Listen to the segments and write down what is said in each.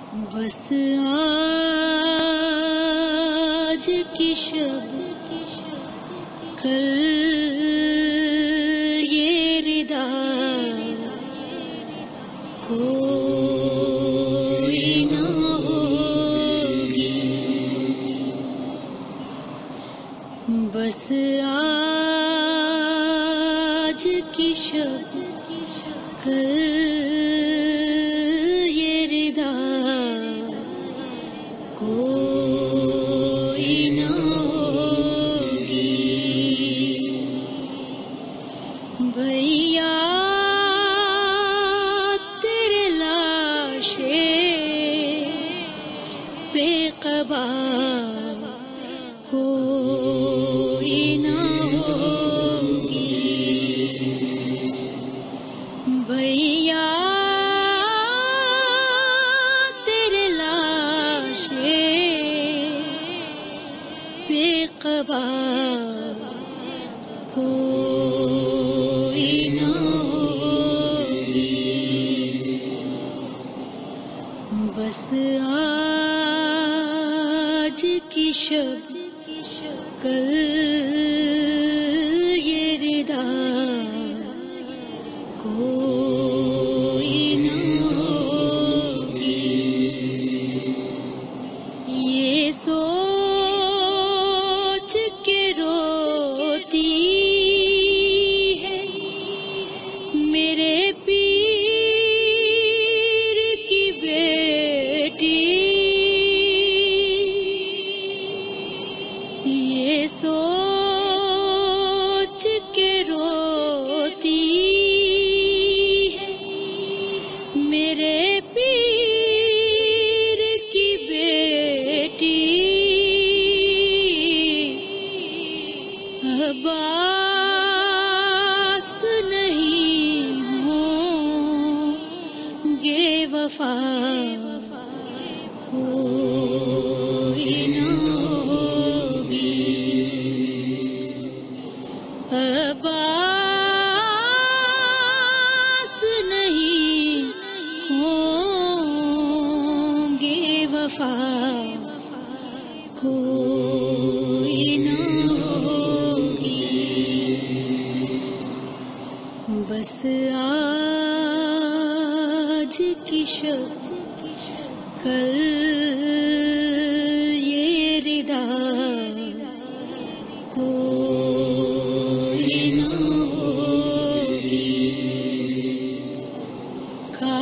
بس آج کی شب کل یہ ردا کوئی نہ ہوگی، بس آج کی شب کل یہ ردا کوئی نہ ہوگی۔ بھیا تیرے لاشے بے قبا کوئی نہ ہوگی، بھیا تیرے لاشے بے قبا کوئی نہ ہوگی، بس آج کی شب کل یہ ردا کوئی نہ ہوگی۔ یہ سوچ کے روتی ہے میرے پیر کی بیٹی، یہ سوچ کے روتی ہے میرے پیر کی بیٹی، عباس نہیں ہوں گے وفا کوئی نہ ہوگی، عباس نہیں ہوں گے وفا کوئی نہ ہوگی، بس آج کی شب کل یہ ردا کوئی نہ ہوگی۔ کھا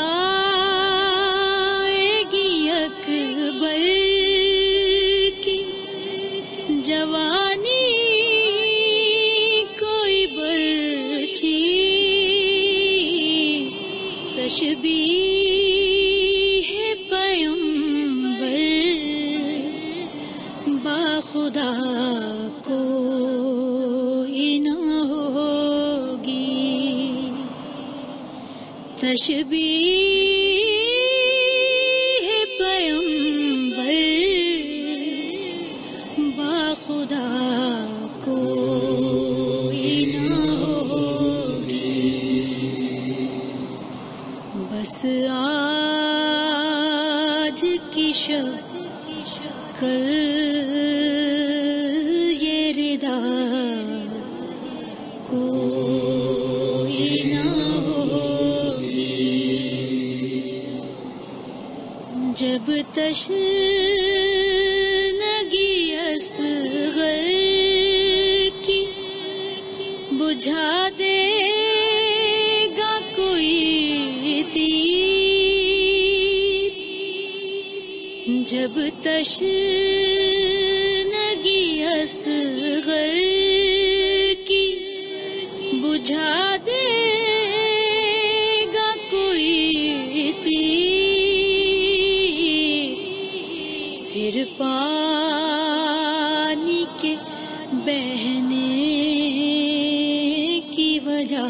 جائے گی اکبر کی جوانی کوئی برچی، تشبیہ پیمبر باخدا کوئی نہ ہوگی، تشبیہ پیمبر باخدا کوئی نہ ہوگی، بس آج کی شب کل یہ ردا کوئی نہ ہوگی، جب تشنگی اصغر کی بجھا دے گا کوئی تیر، جب تشنگی اصغر کی بجھا دے گا کوئی تیر، پھر پانی کے بہنے کی وجہ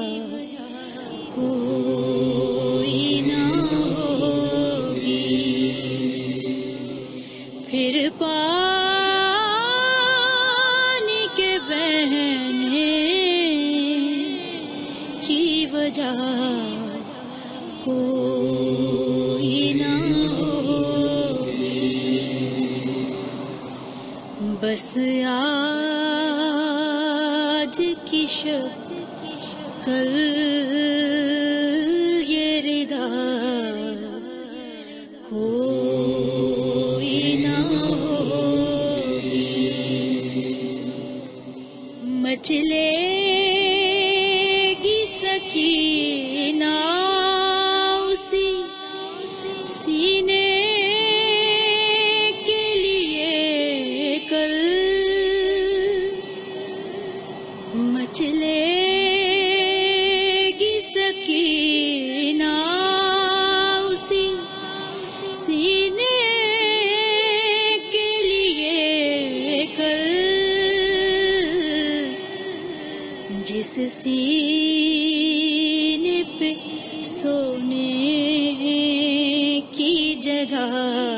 کوئی نہ ہوگی، پھر پانی کے بہنے کی وجہ کوئی نہ بس آج کی شب کل یہ ردا کوئی نہ ہوگی مچلے گی سکینہ اسی سینے کے لیے کل مچلے گی سکینہ اسی سینے کے لیے کل جس سینے پہ سونے کی جگہ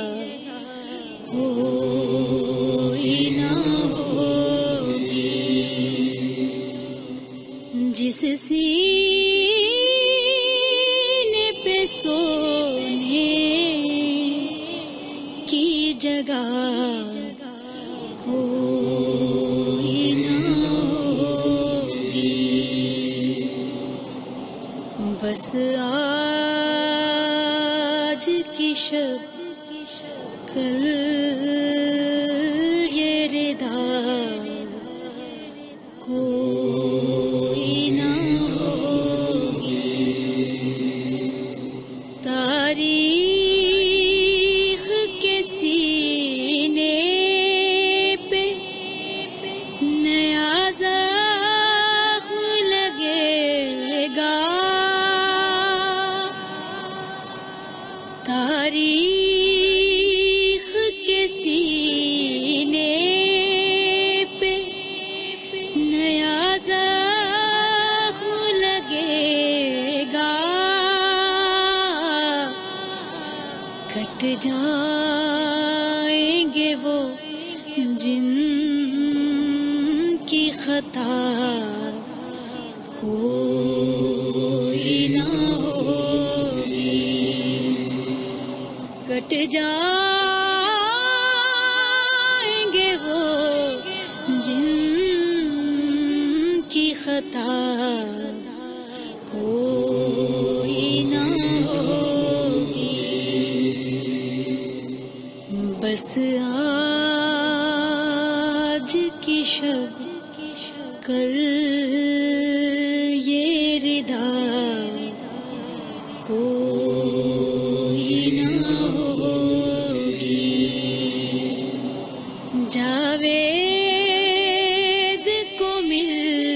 کوئی نہ ہوگی جس سینے پہ سونے کی جگہ کوئی نہ ہوگی بس آج کی شب کل یہ ردا کوئی نہ ہوگی تاریخ کے سینے پہ نیا زخم لگے گا تاریخ کے سینے پہ نیا زخم لگے گا کٹ جائیں گے وہ جن کی خطا کوئی نہ ہوگی کٹ جائیں گے وہ جن کی خطا کوئی نہ ہوگی بس آج کی شب کل یہ ردا کوئی نہ ہوگی جاوید کو مل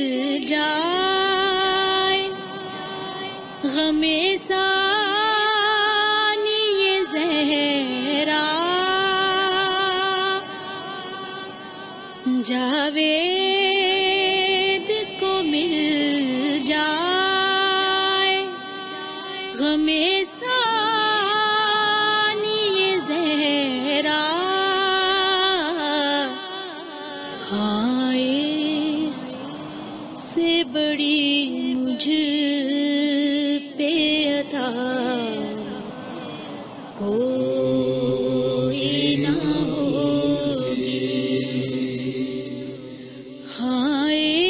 جائے غم ثانی زہرا جاوید کو مل جائے غم ثانی زہرا ہاں اس سے بڑی مجھ پہ عطا کوئی نہ ہوگی ہاں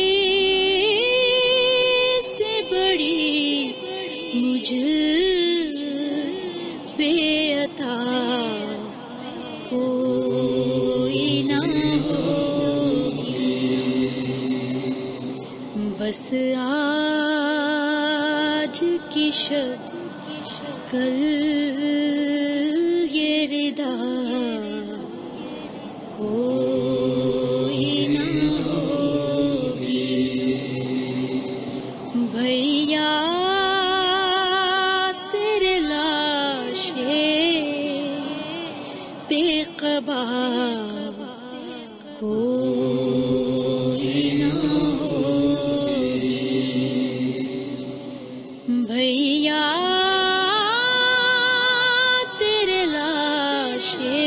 اس سے بڑی مجھ پہ عطا کوئی نہ ہوگی بس آج کی شب کل یہ ردا کوئی نہ ہوگی بھیا تیرے لاشے بے قبا کوئی نہ ہوگی بھیا تیرے لاشے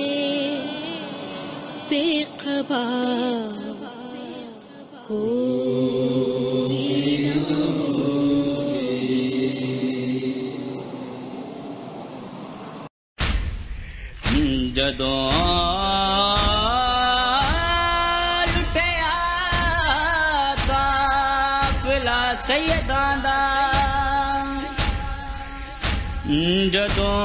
بے قبا کوئی نہ ہوگی جدوں جدوں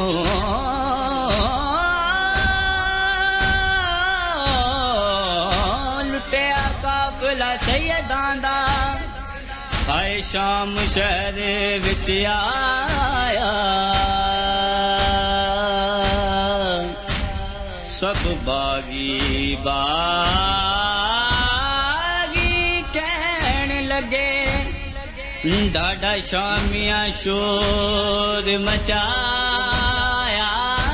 لٹیا قافلہ سیداں دا آئے شام شہر وچ آیا سب باغی باغی کہن لگے ڈاڈا شامیاں شور مچایا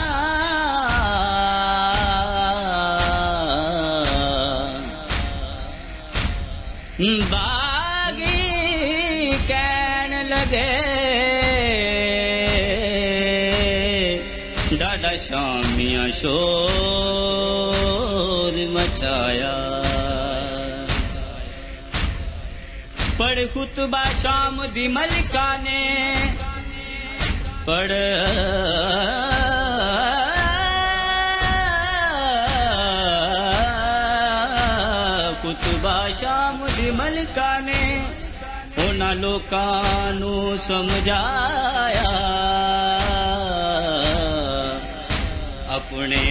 باغی کہن لگے ڈاڈا شامیاں شور مچایا پڑھ خطبہ شام دی ملکہ نے پڑھ خطبہ شام دی ملکہ نے انہاں لوکاں نوں سمجھایا اپنے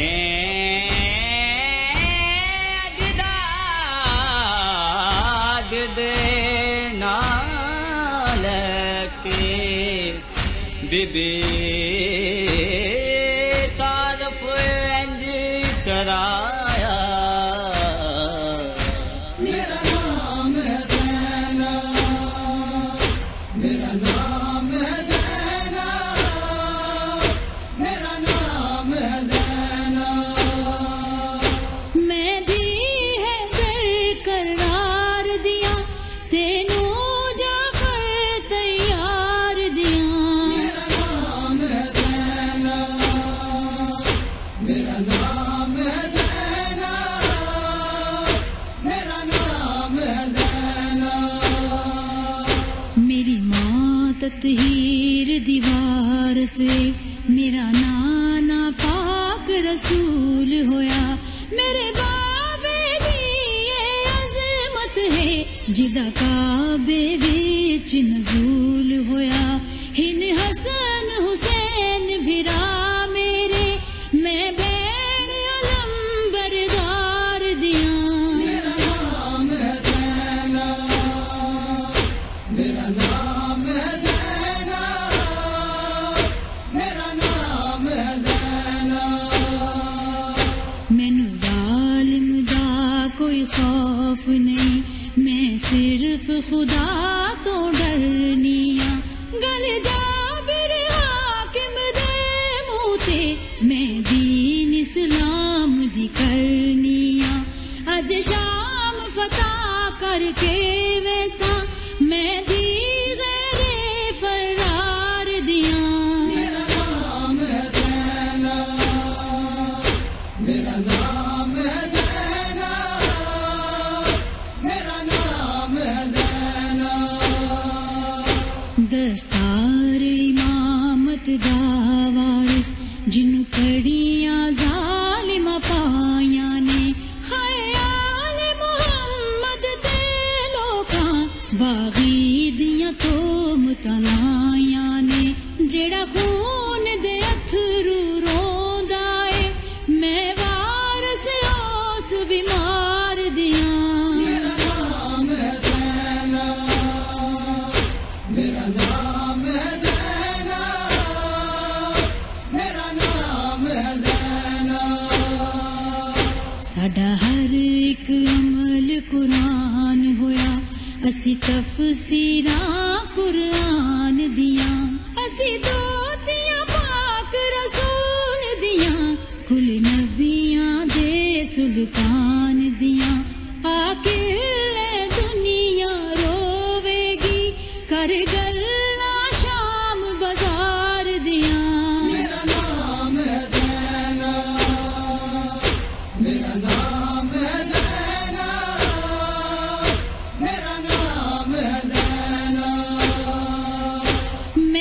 اجداد دے نال کے بی بی تعارف انج کرایا میرا نام ہے زینب میرا نام ہے زینب میرا نام ہے زینب میں دی ہے در قرار دیا تینوں جعفر تیار دیا میرا نام ہے زینب میرا نام ہے زینب میرا نام ہے زینب میری ماں تطہیر دیوار سے میرا نانا پاک رسول ہویا میرے بابے دی یہ عظمت ہے جدا کعبے وچ نزول ہویا ہن حسن حسین بھرا میرے میں بین علم بردار دیاں میرا نام ہے زینب میرا نام ہے زینب میرا نام ہے زینب مینوں ظالم دا کوئی خوف نہیں میں صرف خدا تو ڈرنی ہاں گل جابر حاکم دے منہ تے میں دین اسلام دی کرنی ہاں اج شام فتح کر کے ویسا میں دی غیر فرار دیاں میرا نام ہے زینب میرا نام ہے زینب میرا نام ہے زینب دستار امامت دا وارث جنوں کڑیاں ظالمہ پائیاں نے خیال محمد تے لوکاں باغی دیاں تو متلائیاں نے جیڑا خون دے اتھرو روندا اے میں وارث اس بیمار دیاں میرا نام ہے زینب میرا نام ہے زینب میرا نام ہے زینب ساڈا ہر ایک عمل قرآن ہویا اسی تفسیراں قرآن دیاں اسی دوتیاں پاک رسول دیاں کل نبیاں دے سلطان دیاں آکے دنیا روے گی کر گلاں شام بازار دیاں میرا نام ہے زینب میرا نام ہے زینب میرا نام ہے زینب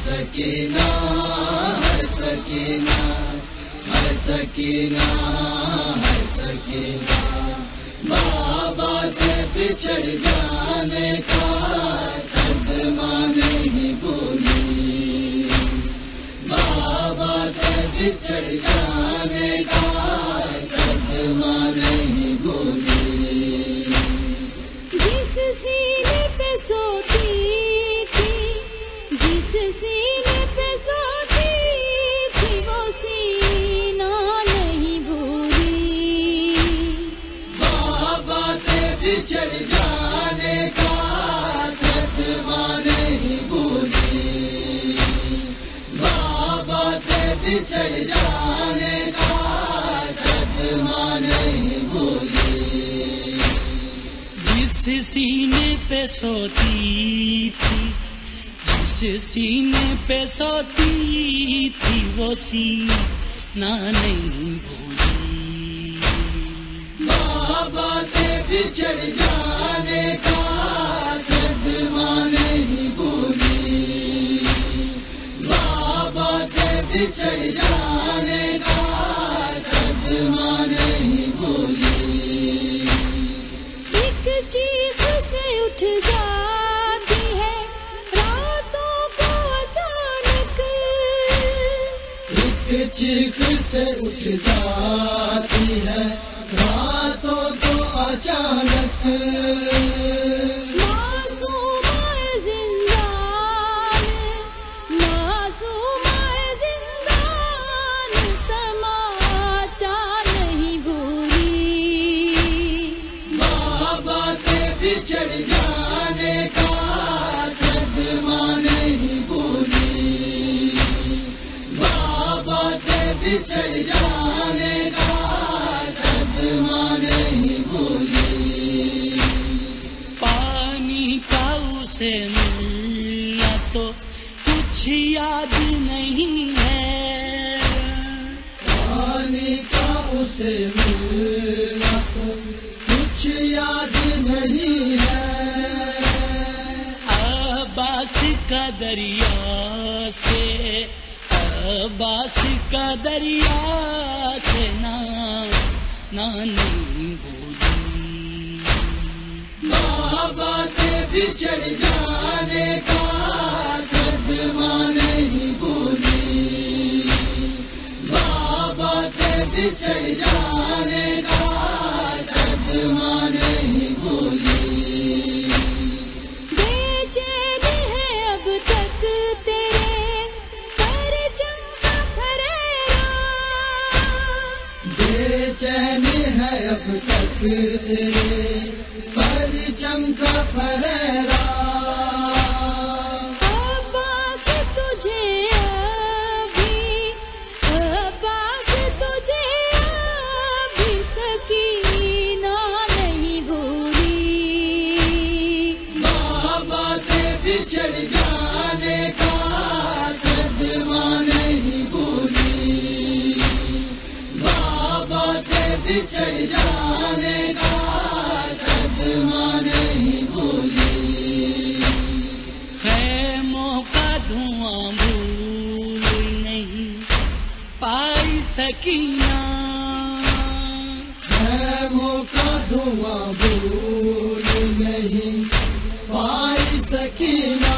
سکینہ ہے سکینہ ہے سکینہ ہے سکینہ بابا سے بچھڑ جانے کا صدمہ نہیں بھولی بابا سے بچھڑ جانے کا صدمہ نہیں بھولی جس سینے پہ سوتی تھی جس سینے پہ سوتی تھی وہ سینہ نہیں بھولی بابا سے بچھڑ جانے کا صدمہ نہیں بھولی بابا سے بچھڑ جانے کا صدمہ نہیں بھولی جس سینے پہ سوتی تھی جس سینے پہ سوتی تھی وہ سینہ نہیں بھولی بابا سے بچھڑ جانے کا صدمہ نہیں بھولی بابا سے بچھڑ جانے کا صدمہ نہیں بھولی ایک چیخ سے اٹھ جاتی ہے راتوں کو اچانک ایک چیخ سے اٹھ جاتی ہے راتوں کو اچانک معصومۂ زندان معصومۂ زندان تماچا نہیں بھولی بابا سے بچھڑ جانے کا صدمہ نہیں بھولی بابا سے بچھڑ جانے کا صدمہ نہیں بھولی پانی کا اسے ملنا تو کچھ یاد نہیں ہے پانی کا اسے ملنا تو کچھ یاد نہیں ہے عباس کا دریا سے عباس کا دریا سے نہیں بھولی بابا سے بچھڑ جانے کا صدمہ نہیں بھولی بابا سے بچھڑ جانے کا صدمہ نہیں بھولی بے چین ہے اب تک تیرے پرچم کا پھریرا بے چین ہے اب تک تیرے پرچم کا پھریرا عباس تجھے ابھی عباس تجھے ابھی سکینہ نہیں بھولی بابا سے بچھڑ جانے کا صدمہ نہیں بھولی بابا سے بچھڑ جانے کا صدمہ نہیں بھولی خیموں کا دھواں بھول نہیں پائی سکینہ خیموں کا دھواں بھول نہیں پائی سکینہ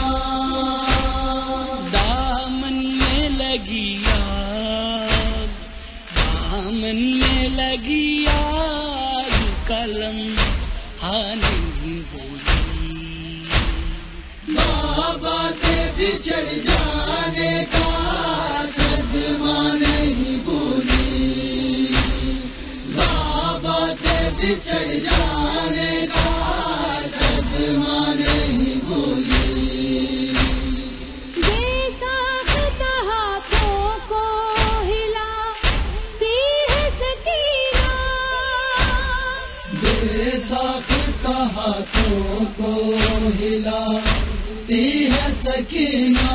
دامن میں لگی آگ دامن میں لگی آگ قلم نہیں بھولی بابا سے بچھڑ جانے کا صدمہ نہیں بھولی بابا سے بچھڑ جانے کا صدمہ نہیں بھولی بے ساختہ ہاتھوں کو ہلاتی ہے سکینہ بے ساختہ ہاتھوں کو ہلاتی ہے سکینہ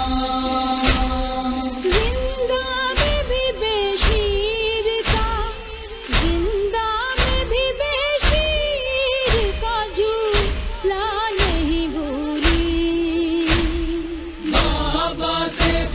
زندہ میں بھی بے شیر کا زندہ میں بھی بے شیر کا جھولا نہیں بھولی بابا سے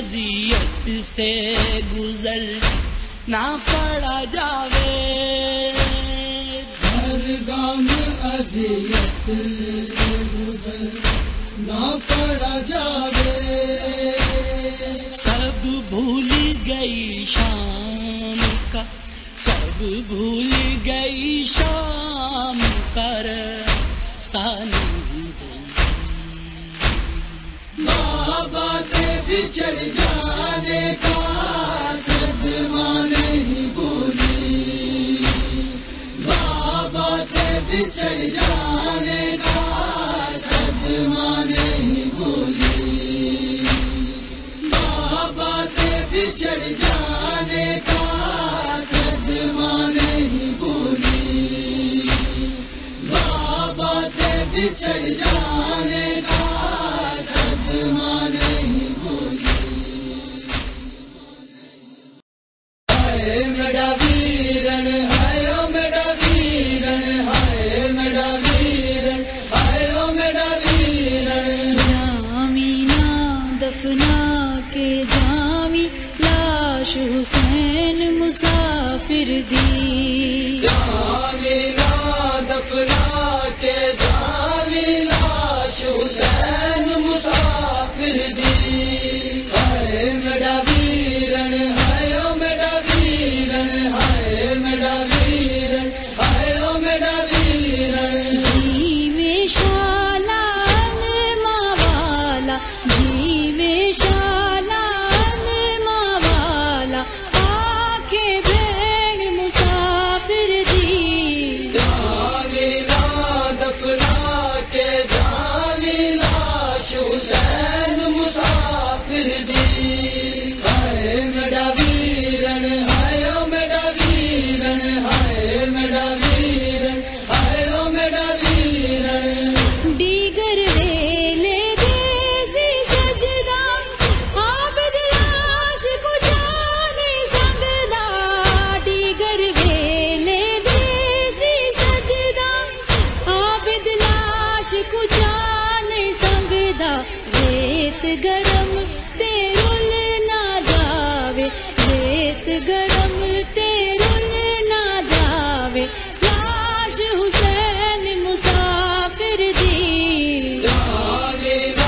اذیت سے گزر نہ پڑا جاوے، ہر گام اذیت سے گزر نہ پڑا جاوے، سب بھول گئی شام کا، سب بھول گئی شام کا رستہ نہیں بابا سے بچھڑ جانے کا صدمہ نہیں بھولی، بابا سے بچھڑ جانے کا صدمہ نہیں بھولی، بابا سے بچھڑ جانے کا صدمہ نہیں بھولی، بابا سے بچھڑ جانے کا صدمہ نہیں بھولی، ہائے میرا ویرن، ہائے او میرا ویرن، ہائے میرا ویرن، ہائے او میرا ویرن، جامینا دفنا کے جامی لاش حسین مسافر دی، جامینا دفنا کے جامی لاش حسین مسافر دی، ہائے میرا ویرن، ہائے او میرا ویرن، ہائے میرا ویرن، ہائے او میرا ویرن، جی میں شالا ماں والا، جی میں شالا ماں والا، آنکھیں بھیڑ مسافر دی، جامینا دفنا کے جامی لاش حسین مسافر دی، ہائے میرا ویرن، ہائے او میرا ویرن، ہائے میرا ویرن، ہائے او میرا ویرن، دیگر ویلے دیسی سجدہ عابد لاش کو جانے سنگدا، دیگر ویلے دیسی سجدہ عابد لاش کو جانے سنگدا، ریت گرم تے رول نہ جاوے، ریت گرم تے رول نہ جاوے، لاش حسین مسافر دی، جامینا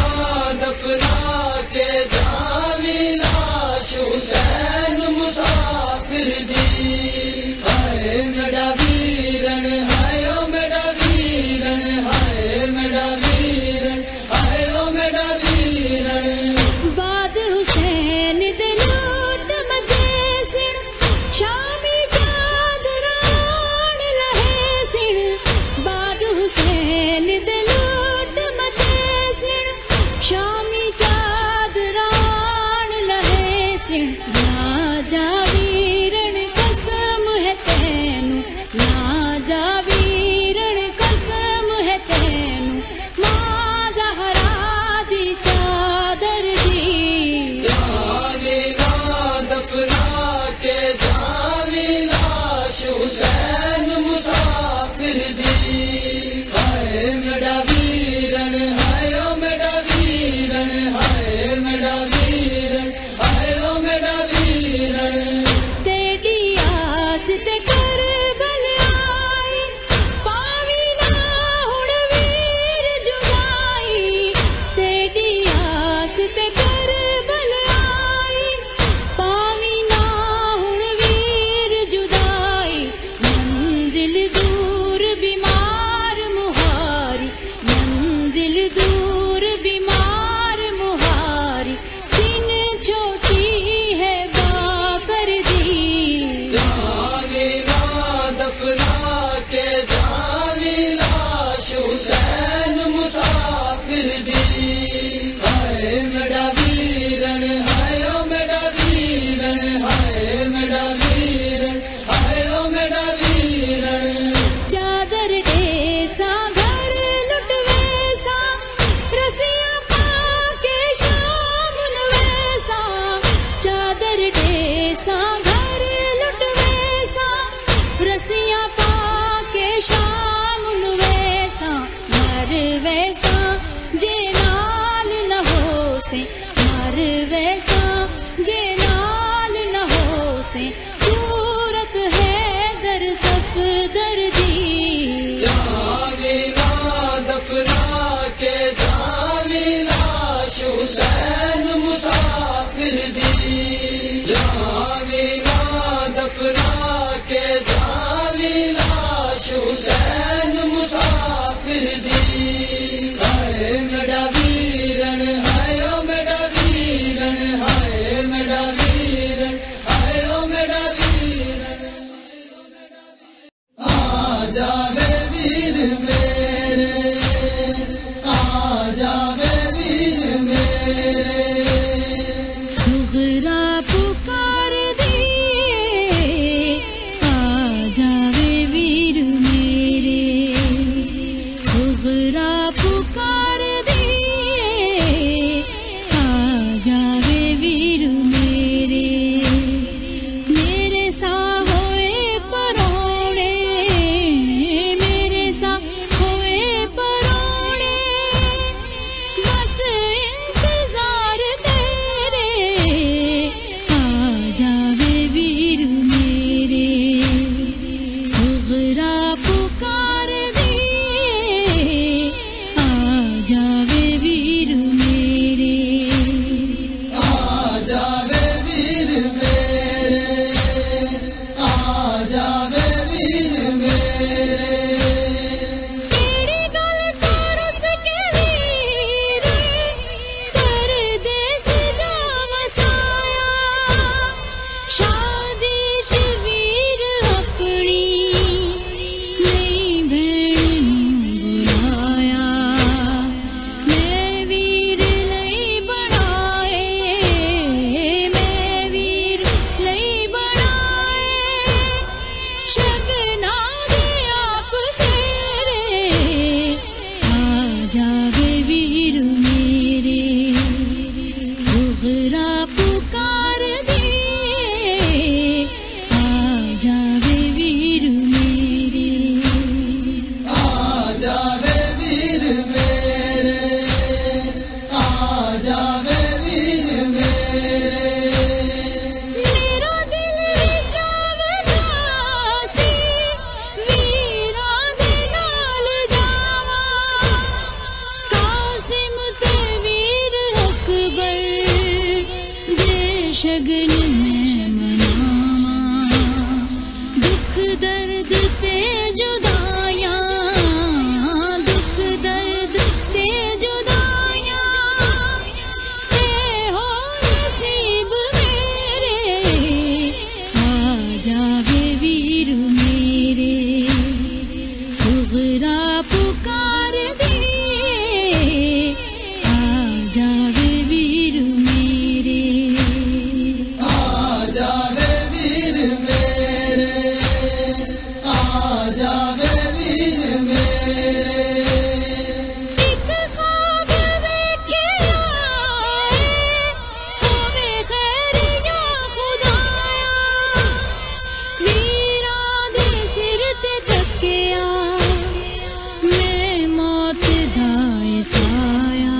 دفنا کے جامی لاش حسین مسافر دی، ہائے میرا ویرن، ہائے او میرا ویرن، ہائے میرا ویرن، ہائے او میرا ویرن، بعد حسین دے لوٹ مجے سن، شامی چادران لہے سن، بعد حسین دے لوٹ مجے سن، شامی چادران لہے سن، نہ جا ویرن قسم ہے تینوں، نہ جا ویرن قسم ہے تینوں، ماں زہرا دی چادر دی، جامینا دفنا کے جامی لاش حسین مسافر دی، ہائے میرا ویرن، ہائے او میرا ویرن، ہائے میرا ویرن، ہائے او میرا ویرن، تیری آس تے کربل آئی، پاوی نہ ہن ویر جدائی، تیری آس تے کربل آئی، پاوی نہ ہن ویر جدائی، منزل دور بیمار مہاری، منزل دور بیمار مہاری، سین چھوٹی ہے با کر دی، جامینا دفنا کے جامی لاش حسین مسافر دی، ہائے میرا ویرن، ہائے او میرا ویرن، ہائے میرا ویرن، ہائے او میرا ویرن، چادر دے سا گھر لٹ ویسا، رسیاں پا کے شام ویسا، چادر دے سا گھر لٹ ویسا، رسیاں پا کے شام ویسا، مر ویسا جے نال نہ ہو سے، مر ویسا جے نال نہ ہو سے صورت ہے در صفدر دی جاویلا دفنا کے جاویلا حسین مسافر دی جاویلا دفنا کے جاویلا حسین مسافر دی ہائے میرا ویرن ہائے او میرا ویرن ہائے میرا ویرن ہائے او میرا ویرن آ جاوے ویر میرے آ جاوے ویر میرے صغرا پکار دیے آ جاوے ویر میرے صغرا پکار دیے آ جاوے ویر میرے میرے سا ہوئے پرونے میرے سا ہوئے پرونے بس انتظار تیرے آ جاوے ویر میرے صغرا پکار دیے آ جاوے ویر میرے آ جاوے ویر میرے آ جاوے ویر میرے کیڑی گل ترس کے ویر پردیس جا وسایا شادی چ ویر اپنی نہیں بھین بلایا میں ویر لئی بنائے میں ویر لئی بنائے شگنا دے آپ سیرے آ جاوے ویر میرے صغرا پکار دیے آ جاوے ویر میرے آ جاوے ویر میرے آ جاوے ویر میرے میرا دل چاہتا سی ویراں دے نال جاواں قاسم تے ویر اکبر دے شگن میں مناواں دکھ درد تے جدائیاں دکھ درد تے جدائیاں اے ہو نصیب میرے آ جاوے ویر میرے صغرا پکار دیے آ جاوے ویر میرے آ جاوے ویر میرے آ جاوے ویر میرے ایک خواب ویکھیا ہووے خیر یا خدایا ویراں دے سر تے تکیا میں موت دا سایہ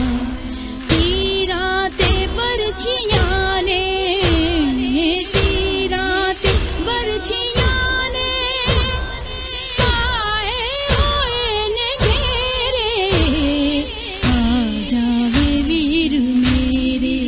تیراں تے برچیاں نے تیراں تے برچیاں نے پائے ہوئے نے گھیرے آ جاوے ویر میرے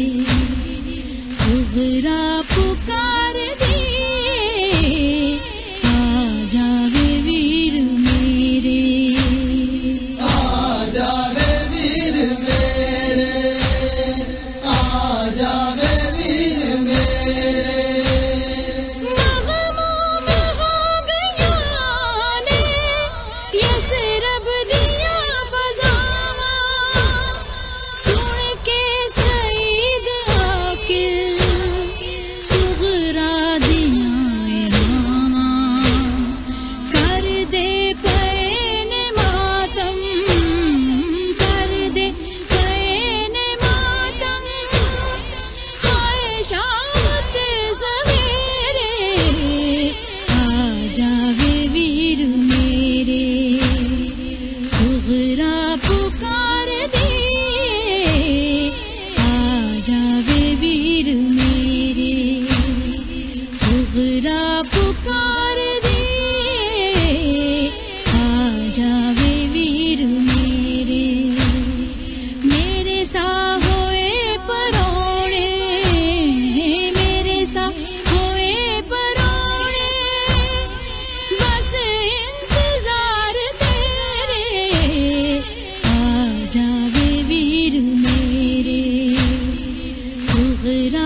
صغرا پکار دیے آ جاوے ویر میرے آ جاوے ویر میرے آ جاوے ویر میرے مغموم ہو گیاں نے یسرب دیا فضاواں سن کے سعید عاقل صغرا دیاں الہاماں کر دے پئے نے ماتم کر دے پئے نے ماتم غرام